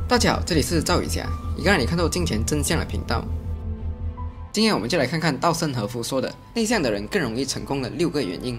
大家好，这里是赵宇霞，一个让你看透金钱真相的频道。今天我们就来看看稻盛和夫说的内向的人更容易成功的6个原因。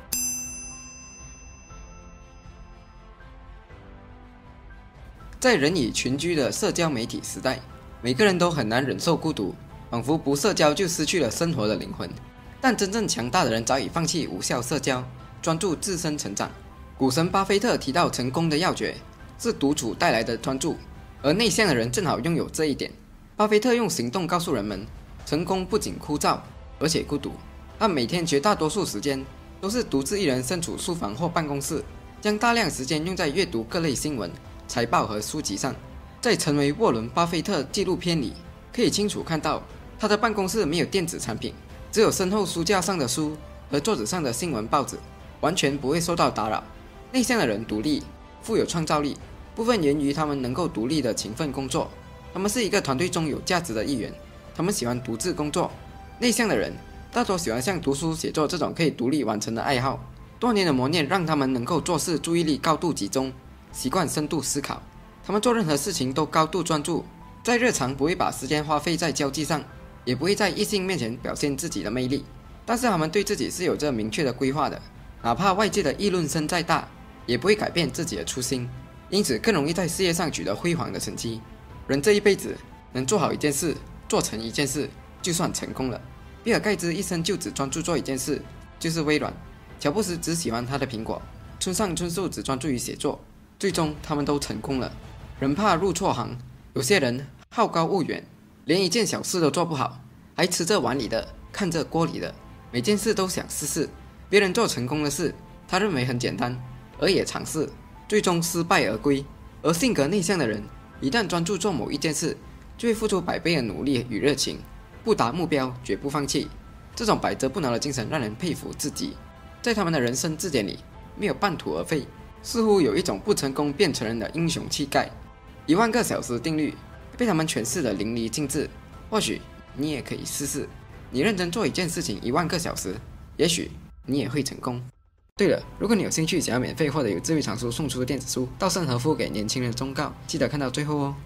在人以群居的社交媒体时代，每个人都很难忍受孤独，仿佛不社交就失去了生活的灵魂。但真正强大的人早已放弃无效社交，专注自身成长。股神巴菲特提到，成功的要诀是独处带来的专注，而内向的人正好拥有这一点。巴菲特用行动告诉人们，成功不仅枯燥，而且孤独。他每天绝大多数时间都是独自一人身处书房或办公室，将大量时间用在阅读各类新闻、财报和书籍上。在成为沃伦·巴菲特纪录片里，可以清楚看到他的办公室没有电子产品，只有身后书架上的书和桌子上的新闻报纸，完全不会受到打扰。内向的人独立，富有创造力，部分源于他们能够独立的勤奋工作。他们是一个团队中有价值的一员，他们喜欢独自工作。内向的人大多喜欢像读书、写作这种可以独立完成的爱好。多年的磨练让他们能够做事注意力高度集中，习惯深度思考。他们做任何事情都高度专注，在日常不会把时间花费在交际上，也不会在异性面前表现自己的魅力。但是他们对自己是有着明确的规划的，哪怕外界的议论声再大，也不会改变自己的初心，因此更容易在事业上取得辉煌的成绩。人这一辈子能做好一件事，做成一件事，就算成功了。比尔盖茨一生就只专注做一件事，就是微软。乔布斯只喜欢他的苹果，村上春树只专注于写作，最终他们都成功了。人怕入错行，有些人好高骛远，连一件小事都做不好，还吃着碗里的，看着锅里的，每件事都想试试。别人做成功的事，他认为很简单，而也尝试，最终失败而归。而性格内向的人，一旦专注做某一件事，就会付出100倍的努力与热情，不达目标绝不放弃。这种百折不挠的精神让人佩服至极，在他们的人生字典里没有半途而废，似乎有一种不成功便成仁的英雄气概。10000个小时定律被他们诠释得淋漓尽致。或许你也可以试试，你认真做一件事情10000个小时，也许你也会成功。对了，如果你有兴趣想要免费或者有智慧藏书送出的电子书《稻盛和夫给年轻人的忠告》，记得看到最后哦。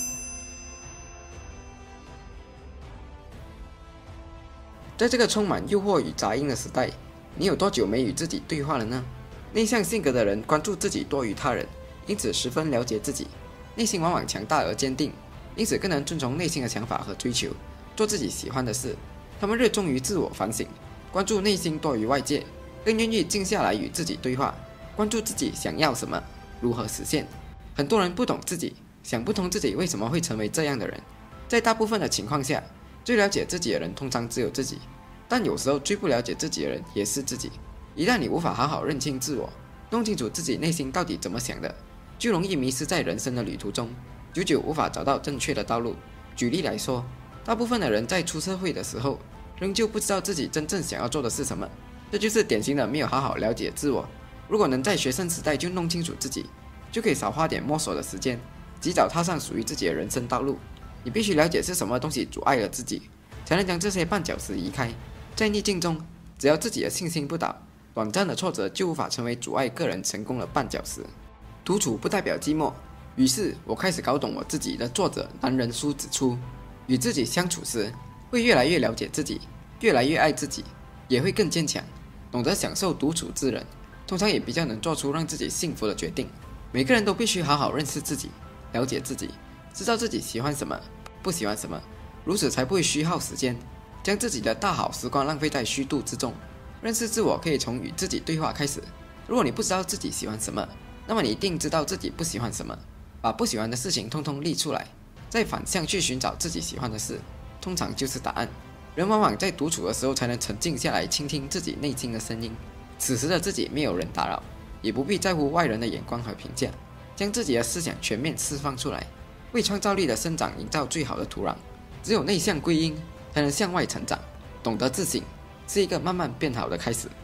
在这个充满诱惑与杂音的时代，你有多久没与自己对话了呢？内向性格的人关注自己多于他人，因此十分了解自己，内心往往强大而坚定，因此更能遵从内心的想法和追求，做自己喜欢的事。他们热衷于自我反省，关注内心多于外界，更愿意静下来与自己对话，关注自己想要什么，如何实现。很多人不懂自己，想不通自己为什么会成为这样的人。在大部分的情况下，最了解自己的人通常只有自己，但有时候最不了解自己的人也是自己。一旦你无法好好认清自我，弄清楚自己内心到底怎么想的，就容易迷失在人生的旅途中，久久无法找到正确的道路。举例来说，大部分的人在出社会的时候，仍旧不知道自己真正想要做的是什么，这就是典型的没有好好了解自我。如果能在学生时代就弄清楚自己，就可以少花点摸索的时间，及早踏上属于自己的人生道路。你必须了解是什么东西阻碍了自己，才能将这些绊脚石移开。在逆境中，只要自己的信心不倒，短暂的挫折就无法成为阻碍个人成功的绊脚石。独处不代表寂寞，于是我开始搞懂我自己的作者男人书指出，与自己相处时，会越来越了解自己，越来越爱自己，也会更坚强。懂得享受独处之人，通常也比较能做出让自己幸福的决定。每个人都必须好好认识自己，了解自己，知道自己喜欢什么，不喜欢什么，如此才不会虚耗时间，将自己的大好时光浪费在虚度之中。认识自我可以从与自己对话开始。如果你不知道自己喜欢什么，那么你一定知道自己不喜欢什么。把不喜欢的事情通通列出来，再反向去寻找自己喜欢的事，通常就是答案。人往往在独处的时候才能沉静下来，倾听自己内心的声音。此时的自己没有人打扰，也不必在乎外人的眼光和评价，将自己的思想全面释放出来，为创造力的生长营造最好的土壤。只有内向归因，才能向外成长。懂得自省，是一个慢慢变好的开始。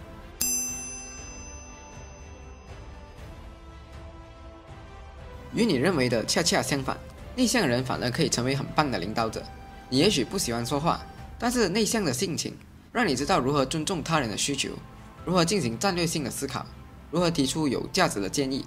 与你认为的恰恰相反，内向人反而可以成为很棒的领导者。你也许不喜欢说话，但是内向的性情让你知道如何尊重他人的需求，如何进行战略性的思考，如何提出有价值的建议。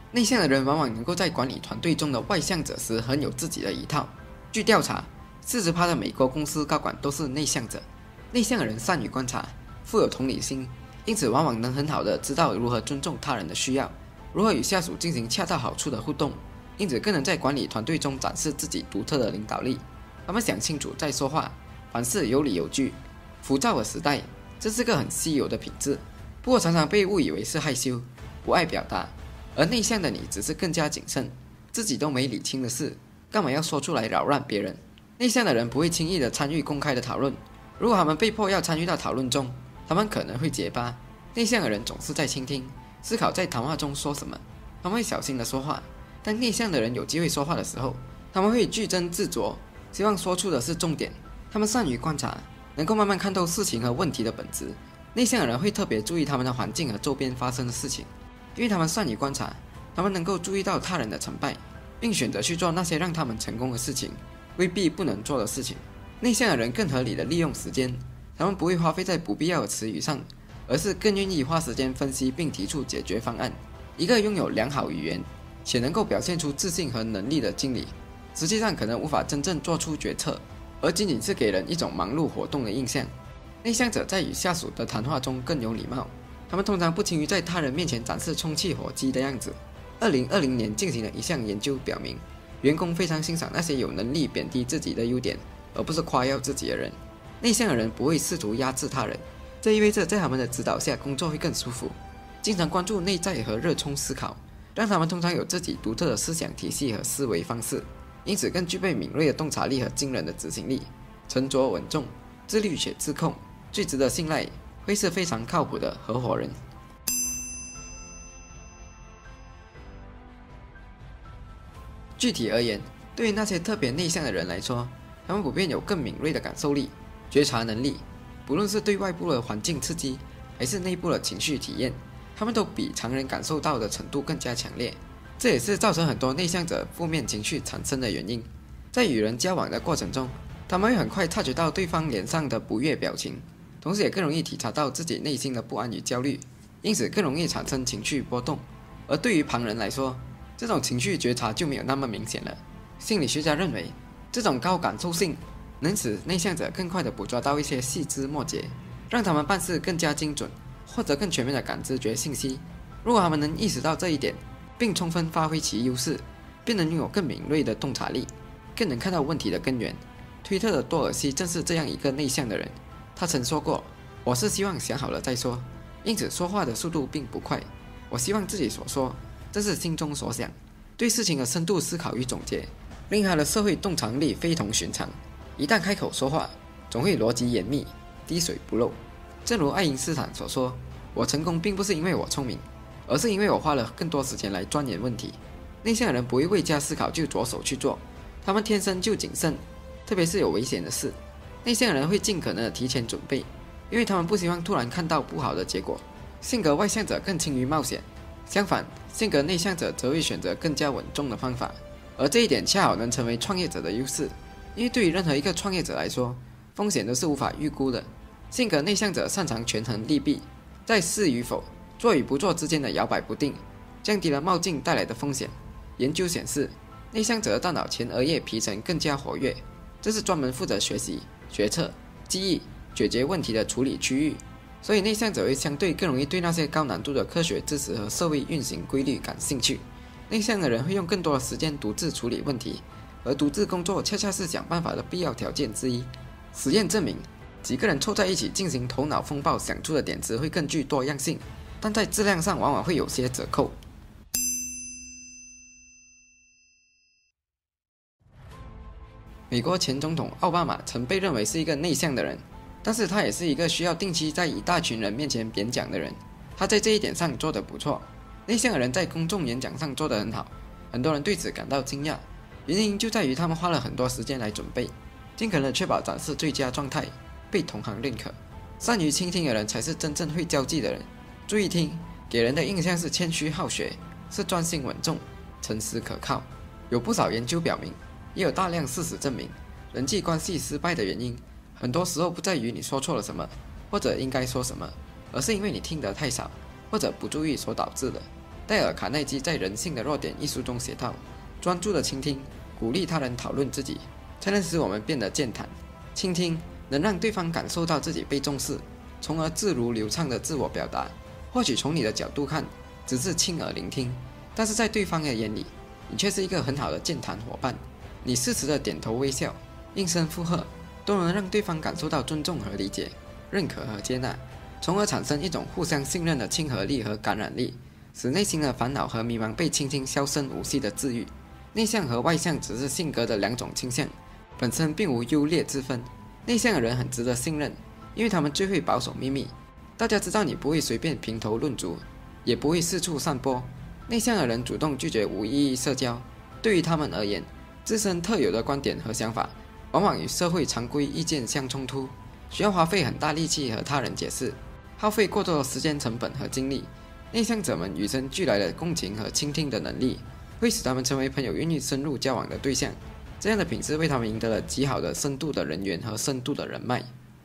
内向的人往往能够在管理团队中的外向者时很有自己的一套。据调查，40%的美国公司高管都是内向者。内向的人善于观察，富有同理心，因此往往能很好的知道如何尊重他人的需要，如何与下属进行恰到好处的互动，因此更能在管理团队中展示自己独特的领导力。他们想清楚再说话，凡事有理有据。浮躁的时代，这是个很稀有的品质，不过常常被误以为是害羞，不爱表达。而内向的你只是更加谨慎，自己都没理清的事，干嘛要说出来扰乱别人？内向的人不会轻易的参与公开的讨论，如果他们被迫要参与到讨论中，他们可能会结巴。内向的人总是在倾听，思考在谈话中说什么，他们会小心的说话。当内向的人有机会说话的时候，他们会句斟自酌，希望说出的是重点。他们善于观察，能够慢慢看透事情和问题的本质。内向的人会特别注意他们的环境和周边发生的事情，因为他们善于观察，他们能够注意到他人的成败，并选择去做那些让他们成功的事情，未必不能做的事情。内向的人更合理的利用时间，他们不会花费在不必要的词语上，而是更愿意花时间分析并提出解决方案。一个拥有良好语言且能够表现出自信和能力的经理，实际上可能无法真正做出决策，而仅仅是给人一种忙碌活动的印象。内向者在与下属的谈话中更有礼貌，他们通常不轻于在他人面前展示充气火鸡的样子。2020年进行的一项研究表明，员工非常欣赏那些有能力贬低自己的优点，而不是夸耀自己的人。内向的人不会试图压制他人，这意味着在他们的指导下工作会更舒服。经常关注内在和热衷思考，让他们通常有自己独特的思想体系和思维方式，因此更具备敏锐的洞察力和惊人的执行力。沉着稳重，自律且自控，最值得信赖，会是非常靠谱的合伙人。具体而言，对于那些特别内向的人来说，他们普遍有更敏锐的感受力、觉察能力，不论是对外部的环境刺激，还是内部的情绪体验，他们都比常人感受到的程度更加强烈。这也是造成很多内向者负面情绪产生的原因。在与人交往的过程中，他们会很快察觉到对方脸上的不悦表情，同时也更容易体察到自己内心的不安与焦虑，因此更容易产生情绪波动。而对于旁人来说，这种情绪觉察就没有那么明显了。心理学家认为，这种高感受性能使内向者更快地捕捉到一些细枝末节，让他们办事更加精准，或者更全面地感知觉信息。如果他们能意识到这一点，并充分发挥其优势，便能拥有更敏锐的洞察力，更能看到问题的根源。推特的多尔西正是这样一个内向的人，他曾说过：“我是希望想好了再说，因此说话的速度并不快。我希望自己所说，这是心中所想。”对事情的深度思考与总结，令他的社会洞察力非同寻常。一旦开口说话，总会逻辑严密，滴水不漏。正如爱因斯坦所说：“我成功并不是因为我聪明，而是因为我花了更多时间来钻研问题。”内向的人不会未加思考就着手去做，他们天生就谨慎，特别是有危险的事。内向的人会尽可能的提前准备，因为他们不希望突然看到不好的结果。性格外向者更轻于冒险，相反，性格内向者则会选择更加稳重的方法，而这一点恰好能成为创业者的优势。因为对于任何一个创业者来说，风险都是无法预估的。性格内向者擅长权衡利弊，在是与否、做与不做之间的摇摆不定，降低了冒进带来的风险。研究显示，内向者的大脑前额叶皮层更加活跃，这是专门负责学习、决策、记忆、解决问题的处理区域。所以内向者会相对更容易对那些高难度的科学知识和社会运行规律感兴趣。内向的人会用更多的时间独自处理问题，而独自工作恰恰是想办法的必要条件之一。实验证明，几个人凑在一起进行头脑风暴，想出的点子会更具多样性，但在质量上往往会有些折扣。美国前总统奥巴马曾被认为是一个内向的人，但是他也是一个需要定期在一大群人面前演讲的人。他在这一点上做得不错。内向的人在公众演讲上做得很好，很多人对此感到惊讶，原因就在于他们花了很多时间来准备，尽可能确保展示最佳状态，被同行认可。善于倾听的人才是真正会交际的人。注意听，给人的印象是谦虚好学，是专心稳重，诚实可靠。有不少研究表明，也有大量事实证明，人际关系失败的原因，很多时候不在于你说错了什么，或者应该说什么，而是因为你听得太少，或者不注意所导致的。 戴尔·卡耐基在《人性的弱点》一书中写道：“专注的倾听，鼓励他人讨论自己，才能使我们变得健谈。倾听能让对方感受到自己被重视，从而自如流畅的自我表达。或许从你的角度看，只是亲耳聆听，但是在对方的眼里，你却是一个很好的健谈伙伴。你适时的点头微笑、应声附和，都能让对方感受到尊重和理解、认可和接纳，从而产生一种互相信任的亲和力和感染力。”使内心的烦恼和迷茫被轻轻销声无息的治愈。内向和外向只是性格的两种倾向，本身并无优劣之分。内向的人很值得信任，因为他们最会保守秘密。大家知道你不会随便评头论足，也不会四处散播。内向的人主动拒绝无意义社交，对于他们而言，自身特有的观点和想法，往往与社会常规意见相冲突，需要花费很大力气和他人解释，耗费过多的时间成本和精力。内向者们与生俱来的共情和倾听的能力，会使他们成为朋友愿意深入交往的对象。这样的品质为他们赢得了极好的深度的人缘和深度的人脉。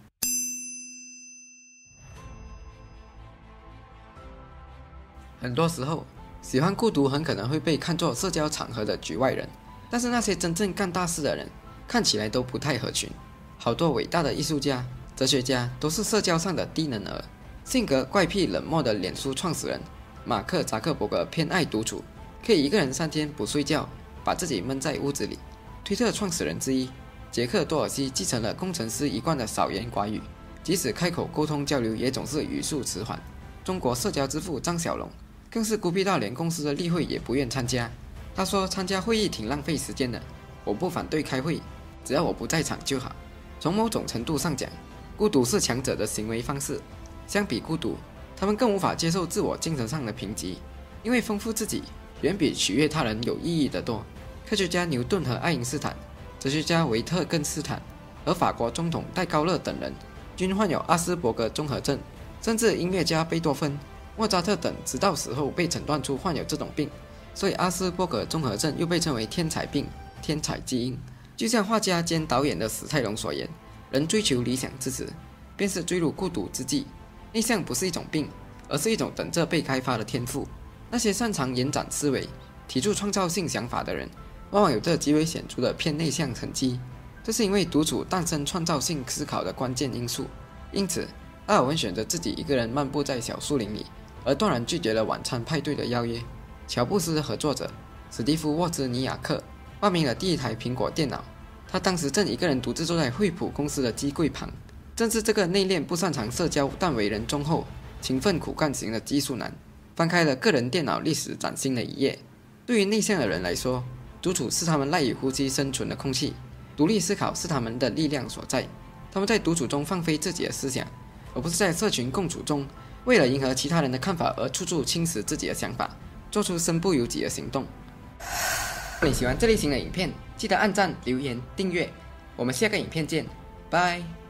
很多时候，喜欢孤独很可能会被看作社交场合的局外人，但是那些真正干大事的人，看起来都不太合群。好多伟大的艺术家、哲学家都是社交上的低能儿。性格怪癖冷漠的脸书创始人马克·扎克伯格偏爱独处，可以一个人3天不睡觉，把自己闷在屋子里。推特创始人之一杰克·多尔西继承了工程师一贯的少言寡语，即使开口沟通交流也总是语速迟缓。中国社交之父张小龙更是孤僻到连公司的例会也不愿参加。他说：“参加会议挺浪费时间的，我不反对开会，只要我不在场就好。”从某种程度上讲，孤独是强者的行为方式。相比孤独，他们更无法接受自我精神上的贫瘠，因为丰富自己远比取悦他人有意义得多。科学家牛顿和爱因斯坦，哲学家维特根斯坦和法国总统戴高乐等人均患有阿斯伯格综合症，甚至音乐家贝多芬、莫扎特等直到死后被诊断出患有这种病。所以阿斯伯格综合症又被称为天才病、天才基因。就像画家兼导演的史泰龙所言，人追求理想之时，便是坠入孤独之际。内向不是一种病，而是一种等着被开发的天赋。那些擅长延展思维、提出创造性想法的人，往往有着极为显著的偏内向痕迹。这是因为独处诞生创造性思考的关键因素。因此，达尔文选择自己一个人漫步在小树林里，而断然拒绝了晚餐派对的邀约。乔布斯的合作者史蒂夫·沃兹尼亚克发明了第一台苹果电脑，他当时正一个人独自坐在惠普公司的机柜旁。正是这个内敛不擅长社交但为人忠厚、勤奋苦干型的技术男，翻开了个人电脑历史崭新的一页。对于内向的人来说，独处是他们赖以呼吸生存的空气，独立思考是他们的力量所在。他们在独处中放飞自己的思想，而不是在社群共处中为了迎合其他人的看法而处处侵蚀自己的想法，做出身不由己的行动。如果你喜欢这类型的影片，记得按赞、留言、订阅。我们下个影片见，拜。